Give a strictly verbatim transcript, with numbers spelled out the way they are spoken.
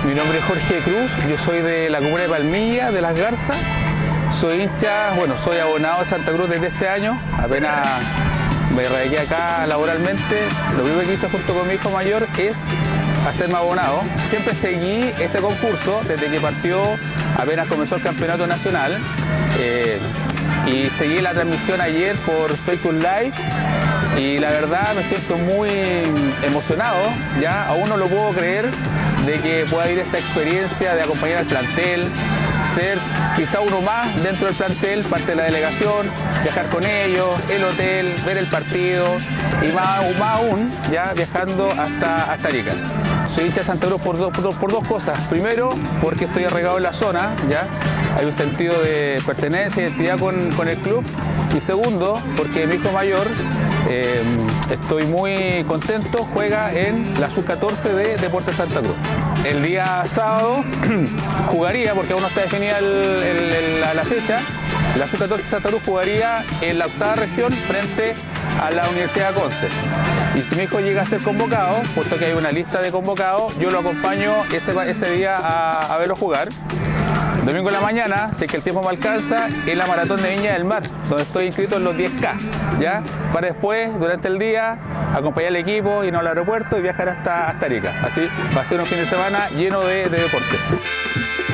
Mi nombre es Jorge Cruz, yo soy de la comuna de Palmilla, de Las Garzas. Soy hincha, bueno, soy abonado de Santa Cruz desde este año, apenas me radiqué acá laboralmente. Lo único que hice junto con mi hijo mayor es hacerme abonado. Siempre seguí este concurso desde que partió, apenas comenzó el campeonato nacional. Eh, y seguí la transmisión ayer por Facebook Live y la verdad me siento muy emocionado, ya aún no lo puedo creer de que pueda ir esta experiencia de acompañar al plantel, ser quizá uno más dentro del plantel, parte de la delegación, viajar con ellos, el hotel, ver el partido y más, más aún ya viajando hasta, hasta Arica. Soy hincha de Santa Cruz por dos, por, por dos cosas. Primero, porque estoy arraigado en la zona, ¿ya? Hay un sentido de pertenencia y identidad con, con el club. Y segundo, porque mi hijo mayor, eh, estoy muy contento, juega en la sub catorce de Deportes Santa Cruz. El día sábado jugaría, porque aún no está definida el, el, el, la, la fecha, la sub catorce de Santa Cruz jugaría en la octava región frente a la Universidad de Conce. Y si mi hijo llega a ser convocado, puesto que hay una lista de convocados, yo lo acompaño ese, ese día a, a verlo jugar. Domingo en la mañana, si es que el tiempo me alcanza, en la maratón de Viña del Mar, donde estoy inscrito en los diez K, ¿ya? Para después, durante el día, acompañar al equipo, irnos al aeropuerto y viajar hasta, hasta Arica. Así va a ser un fin de semana lleno de, de deporte.